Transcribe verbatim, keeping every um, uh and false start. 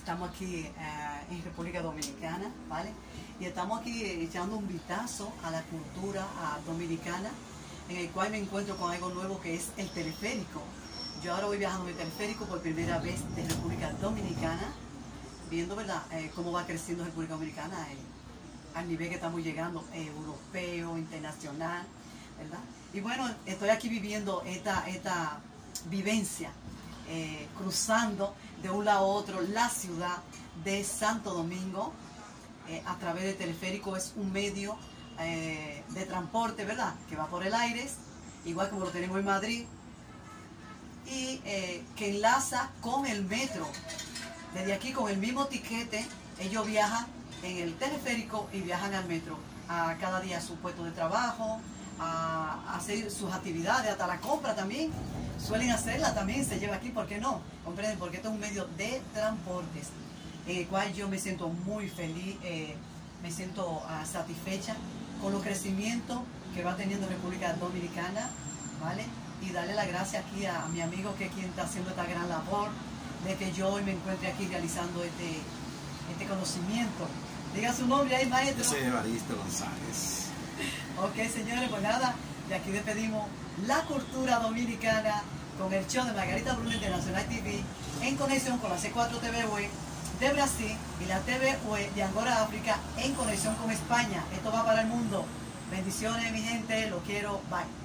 Estamos aquí eh, en República Dominicana, ¿vale? Y estamos aquí echando un vistazo a la cultura a dominicana, en el cual me encuentro con algo nuevo que es el teleférico. Yo ahora voy viajando en el teleférico por primera vez de República Dominicana, viendo, ¿verdad?, eh, cómo va creciendo República Dominicana, eh, al nivel que estamos llegando, eh, europeo, internacional, ¿verdad? Y bueno, estoy aquí viviendo esta, esta vivencia, eh, cruzando de un lado a otro la ciudad de Santo Domingo, eh, a través del teleférico. Es un medio eh, de transporte, ¿verdad?, que va por el aire, igual como lo tenemos en Madrid, y eh, que enlaza con el metro. Desde aquí, con el mismo tiquete, ellos viajan en el teleférico y viajan al metro, a cada día a su puesto de trabajo, a hacer sus actividades, hasta la compra también, suelen hacerla también, se lleva aquí, ¿por qué no? ¿Comprenden? Porque esto es un medio de transportes, en el cual yo me siento muy feliz, eh, me siento uh, satisfecha con los crecimientos que va teniendo República Dominicana, ¿vale? Y darle las gracias aquí a mi amigo, que es quien está haciendo esta gran labor, de que yo hoy me encuentre aquí realizando este, este conocimiento. Diga su nombre ahí, maestro. Yo soy Evaristo González. Ok, señores, pues nada, de aquí despedimos la cultura dominicana con el show de Margarita Bruno Internacional T V, en conexión con la C cuatro T V U E de Brasil y la T V U E de Angola, África, en conexión con España. Esto va para el mundo. Bendiciones, mi gente, lo quiero, bye.